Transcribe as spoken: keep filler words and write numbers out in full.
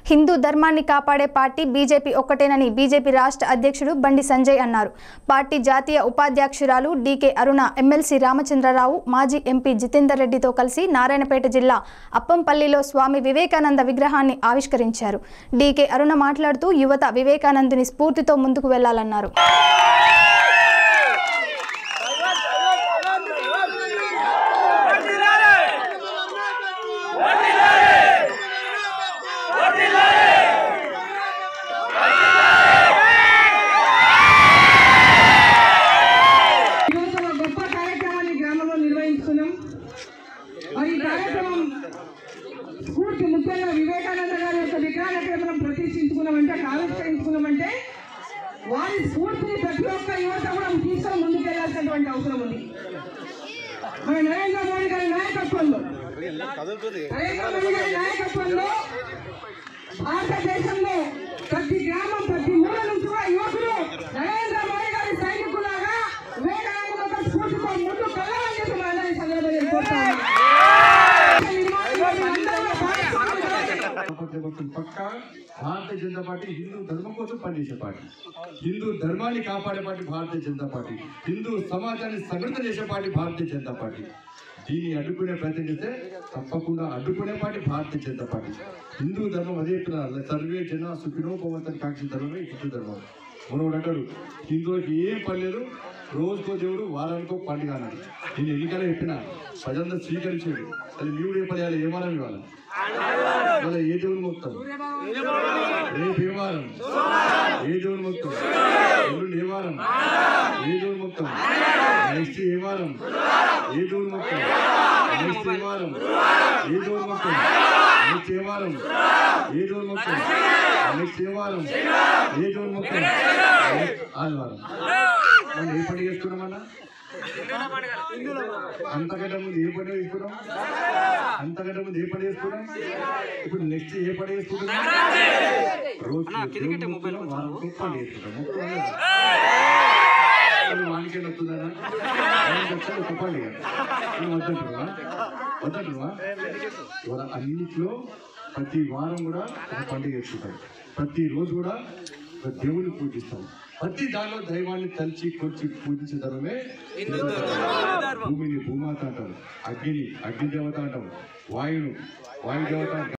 హిందూ ధర్మాన్ని కాపాడే party BJP ఒక్కటేనని BJP రాష్ట్ర అధ్యక్షుడు బండి సంజయ్ అన్నారు. పార్టీ జాతీయ ఉపాధ్యక్షురాలు డీకే అరుణ, ఎమ్మెల్సీ రామచంద్రరావు, మాజీ ఎంపీ జితేందర్ రెడ్డితో కలిసి నారాయణపేట జిల్లా అప్పంపల్లిలో స్వామి వివేకానంద విగ్రహాన్ని ఆవిష్కరించారు. డీకే అరుణ మాట్లాడుతూ యువత వివేకానందుని స్ఫూర్తితో ముందుకు వెళ్లాలన్నారు. స్ఫూర్తి ముఖ్యంగా వివేకానంద గారి యొక్క విగ్రహాన్ని మనం ప్రతిష్ఠించుకున్నామంటే ఆవిష్కరించుకున్నామంటే వారి స్ఫూర్తిని ప్రతి ఒక్క యువత కూడా తీసుకొని ముందుకు వెళ్ళాల్సినటువంటి అవసరం ఉంది. మన నరేంద్ర మోడీ గారి నాయకత్వంలో నరేంద్ర మోడీ గారి నాయకత్వంలో భారతదేశంలో ప్రతి గ్రామం ప్రతి మూల నుంచి కూడా యువకులు నరేంద్ర మోడీ గారి సైనికులాగా వివేకానంద యొక్క స్ఫూర్తితో ముందుకు వెళ్ళాలని చెప్పి మనందరి సందర్భంగా కోరుతాము. పక్కా భారతీయ జనతా పార్టీ హిందూ ధర్మం కోసం పనిచేసే పార్టీ, హిందూ ధర్మాన్ని కాపాడే party Bharatiya Janata party, Hindu సమాజాన్ని సంఘటిత చేసే పార్టీ భారతీయ జనతా పార్టీ. దీన్ని అడ్డుకునే ప్రయత్నం చేస్తే తప్పకుండా అడ్డుకునే party Bharatiya Janata party. Hindu ధర్మం అదే చెప్తున్నారు, సర్వే జన సుఖినో భవంతని కాంక్ష ధర్మమే హిందూ ధర్మం. మనోడు అంటాడు హిందువులకి ఏం పని లేదు, రోజుకో దేవుడు వారానికో పండుగ అన్నాడు. నేను ఎన్నికలు చెప్పిన ప్రజలందరూ స్వీకరించాడు. అది మీరు ఏ పని ఏ వారం ఇవ్వాలి, మళ్ళీ ఏ దేవుని మొత్తం రేపు ఏ వారం ఏ దేవుని మొత్తం ఎల్లుండి ఏ వారం ఏ దేవుని మొత్తం నెక్స్ట్ ఏ వారం ఏ దేవుని మొత్తం నెక్స్ట్ ఏ వారం ఏ దేవుని మొత్తం నెక్స్ట్ ఏ వారం ఏ దేవుని మొత్తం నెక్స్ట్ ఏ వారం ఏ దేవుని మొత్తం ఆదివారం. మనం ఏ పండుగ చేసుకున్నామన్నా? అంతకంటే ముందు ఏ పండుగ చేసుకున్నాం? అంతకంటే ముందు ఏ పండుగ చేసుకున్నాం? ఇప్పుడు నెక్స్ట్ ఏ పండుగ చేసుకుంటున్నాం? రోజు వారం పండుగ చేసుకుంటాం. వానికే వస్తుందా? ఒక పండుగ వద్దంటున్నా వద్దంటున్నా ఇవాళ అన్నింటిలో ప్రతి వారం కూడా ఒక పండుగ చేసుకుంటాం. ప్రతిరోజు కూడా ఒక దేవుని పూజిస్తాం. ప్రతి దానిలో దైవాన్ని తలిచి కొలిచి పూజించే ధర్మమే. భూమిని భూమాత అంటారు, అగ్నిని అగ్ని దేవత అంటారు, వాయువును వాయు దేవత